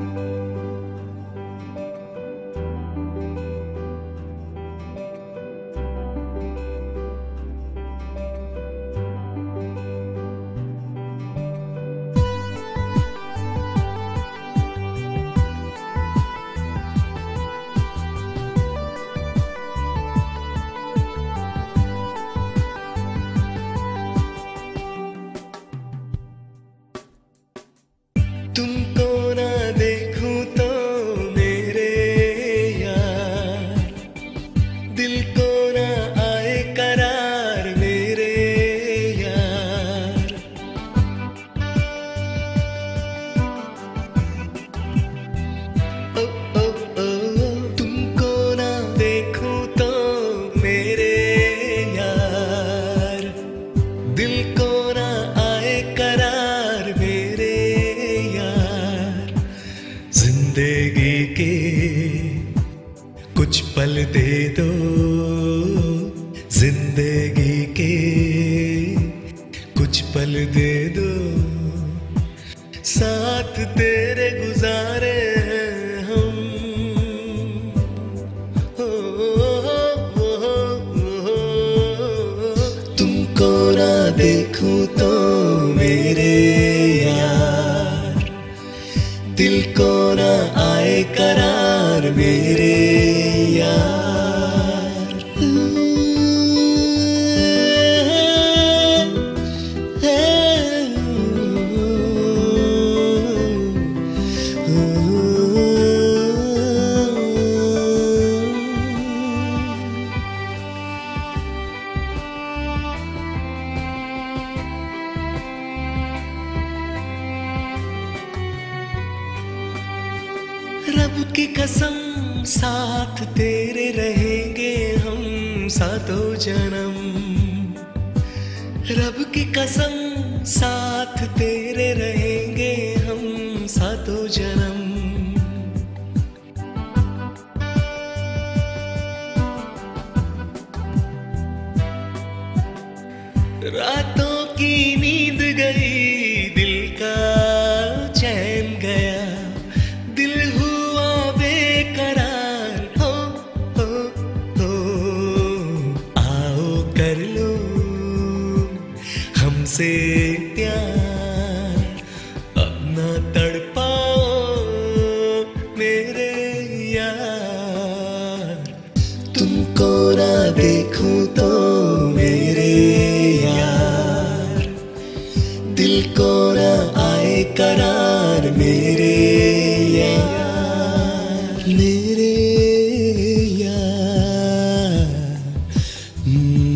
तुमको ना देखूं तो मेरे यार, दिल को ना आए करार मेरे यार। ओ ओ ओ तुमको ना देखूं तो मेरे यार, दिल को ना आए करार मेरे यार। जिंदगी के कुछ पल दे दो, जिंदगी के कुछ पल दे दो, साथ तेरे गुजारे हैं हम। हो, हो, हो, तुमको ना देखूं तो मेरे यार, दिल को ना आए करार मेरे यार। रब की कसम साथ तेरे रहेंगे हम सातों जन्म। रब की कसम साथ तेरे रहेंगे हम सातों जन्म। रातों की नींद गई, दिल का चैन गया, दिल हुआ बेकरार। हो, हो, आओ कर लो हमसे प्यार, अब ना तड़पाओ मेरे यार। तुमको ना देखूं तो मेरे यार, दिल को ना आए करार मेरे यार, मेरे यार।